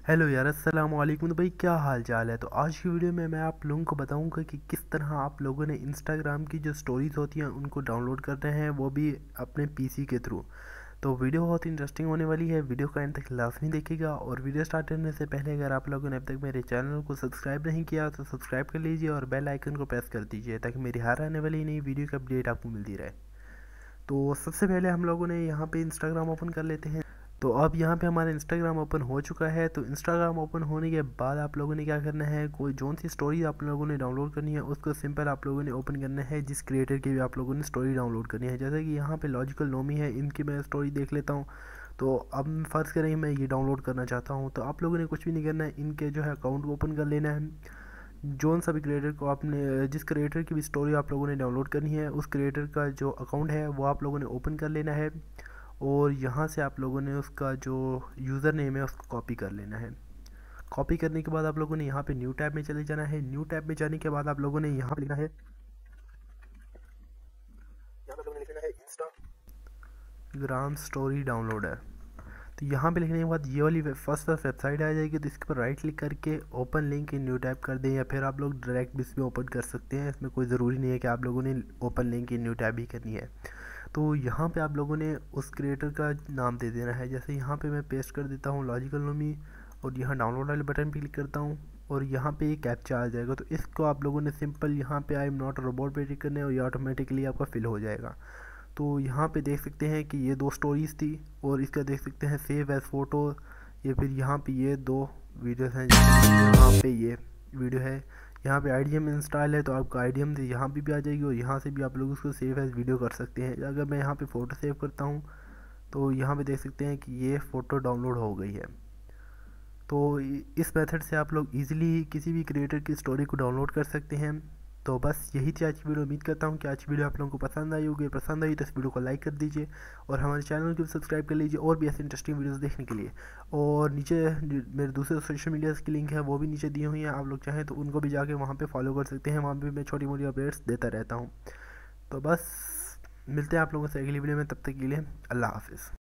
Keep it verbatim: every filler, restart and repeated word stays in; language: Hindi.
हेलो यार, अस्सलाम वालेकुम। तो भाई क्या हाल चाल है। तो आज की वीडियो में मैं आप लोगों को बताऊंगा कि किस तरह आप लोगों ने इंस्टाग्राम की जो स्टोरीज होती हैं उनको डाउनलोड करते हैं, वो भी अपने पीसी के थ्रू। तो वीडियो बहुत इंटरेस्टिंग होने वाली है, वीडियो का एंड तक लाजमी देखिएगा। और वीडियो स्टार्ट करने से पहले अगर आप लोगों ने अब तक मेरे चैनल को सब्सक्राइब नहीं किया तो सब्सक्राइब कर लीजिए और बेल आइकन को प्रेस कर दीजिए ताकि मेरी हर आने वाली नई वीडियो की अपडेट आपको मिलती रहे। तो सबसे पहले हम लोगों ने यहाँ पे इंस्टाग्राम ओपन कर लेते हैं। तो अब यहाँ पे हमारा इंस्टाग्राम ओपन हो चुका है। तो इंस्टाग्राम ओपन होने के बाद आप लोगों ने क्या करना है, कोई जोन सी स्टोरी आप लोगों ने डाउनलोड करनी है उसको सिंपल आप लोगों ने ओपन करना है, जिस क्रिएटर की भी आप लोगों ने स्टोरी डाउनलोड करनी है। जैसे कि यहाँ पे लॉजिकल नोमी है, इनकी मैं स्टोरी देख लेता हूँ। तो अब फ़र्ज़ करें मैं ये डाउनलोड करना चाहता हूँ, तो आप लोगों ने कुछ भी नहीं करना है, इनके जो है अकाउंट को ओपन कर लेना है। जोन सा भी क्रिएटर को आपने, जिस क्रिएटर की भी स्टोरी आप लोगों ने डाउनलोड करनी है, उस क्रिएटर का जो अकाउंट है वो आप लोगों ने ओपन कर लेना है। और यहाँ से आप लोगों ने उसका जो यूज़र नेम है उसको कॉपी कर लेना है। कॉपी करने के बाद आप लोगों ने यहाँ पे न्यू टैब में चले जाना है। न्यू टैब में जाने के बाद आप लोगों ने यहाँ पे लिखना है, यहाँ पे आप लोगों ने लिखना है इंस्टाग्राम स्टोरी डाउनलोडर। तो यहाँ पे लिखने के बाद ये वाली फर्स्ट फर्स्ट वेबसाइट आ जाएगी। तो इसके पर राइट क्लिक करके open link in new tab कर दें, या फिर आप लोग डायरेक्ट भी इसमें ओपन कर सकते हैं। इसमें कोई ज़रूरी नहीं है कि आप लोगों ने open link in new tab ही करनी है। तो यहाँ पे आप लोगों ने उस क्रिएटर का नाम दे देना है। जैसे यहाँ पे मैं पेस्ट कर देता हूँ लॉजिकल नोमी, और यहाँ डाउनलोड वाले बटन पे क्लिक करता हूँ और यहाँ पे एक कैप्चा आ जाएगा। तो इसको आप लोगों ने सिंपल यहाँ पे आई एम नॉट रोबोट पे टिक करना है और ये ऑटोमेटिकली आपका फिल हो जाएगा। तो यहाँ पे देख सकते हैं कि ये दो स्टोरीज़ थी, और इसका देख सकते हैं सेव एज फ़ोटो। ये फिर यहाँ पे ये दो वीडियोस हैं, यहाँ पे ये वीडियो है। यहाँ पे आई डी एम इंस्टॉल है, तो आपका आई डी एम से यहाँ पे भी आ जाएगी और यहाँ से भी आप लोग उसको सेव एज वीडियो कर सकते हैं। अगर मैं यहाँ पे फ़ोटो सेव करता हूँ तो यहाँ पे देख सकते हैं कि ये फ़ोटो डाउनलोड हो गई है। तो इस मेथड से आप लोग इजीली किसी भी क्रिएटर की स्टोरी को डाउनलोड कर सकते हैं। तो बस यही थी आज की वीडियो। उम्मीद करता हूँ कि आज की वीडियो आप लोगों को पसंद आई होगी। पसंद आई तो इस वीडियो को लाइक कर दीजिए और हमारे चैनल को सब्सक्राइब कर लीजिए और भी ऐसे इंटरेस्टिंग वीडियोस देखने के लिए। और नीचे मेरे दूसरे सोशल मीडिया की लिंक है वो भी नीचे दी हुई है, आप लोग चाहें तो उनको भी जाके वहाँ पर फॉलो कर सकते हैं। वहाँ पर मैं छोटी मोटी अपडेट्स देता रहता हूँ। तो बस मिलते हैं आप लोगों से अगली वीडियो में, तब तक के लिए अल्लाह हाफिज़।